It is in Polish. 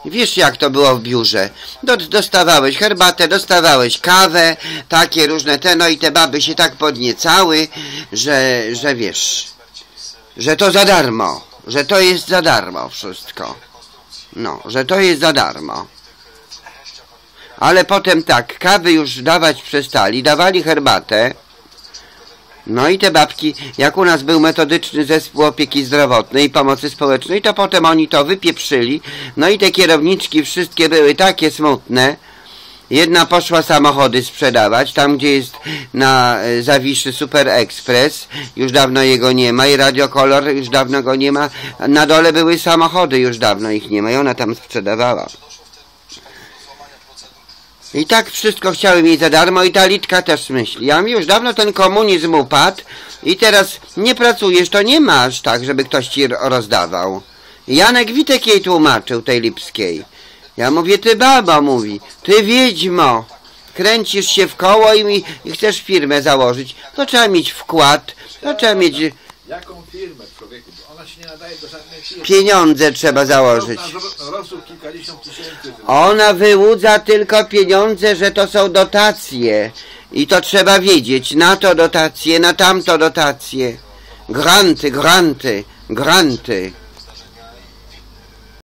Wiesz, jak to było w biurze. Dostawałeś herbatę, dostawałeś kawę, takie różne te, no i te baby się tak podniecały, że wiesz, że to za darmo, że to jest za darmo wszystko. No, że to jest za darmo. Ale potem tak, kawy już dawać przestali, dawali herbatę. No i te babki, jak u nas był metodyczny zespół opieki zdrowotnej i pomocy społecznej, to potem oni to wypieprzyli. No i te kierowniczki wszystkie były takie smutne. Jedna poszła samochody sprzedawać, tam gdzie jest na Zawiszy Super Express, już dawno jego nie ma, i Radiokolor już dawno go nie ma. Na dole były samochody, już dawno ich nie ma i ona tam sprzedawała. I tak wszystko chciały mieć za darmo i ta Litka też myśli. Ja mówię, już dawno ten komunizm upadł i teraz nie pracujesz, to nie masz tak, żeby ktoś ci rozdawał. Janek Witek jej tłumaczył, tej Lipskiej. Ja mówię, ty baba, mówi, ty wiedźmo, kręcisz się w koło i chcesz firmę założyć. To trzeba mieć wkład, to trzeba mieć... Jaką firmę, człowieku? Ona się nie nadaje do żadnej firmy. Pieniądze trzeba założyć. Rosło kilkadziesiąt tysięcy. Ona wyłudza tylko pieniądze, że to są dotacje. I to trzeba wiedzieć. Na to dotacje, na tamto dotacje. Granty, granty, granty.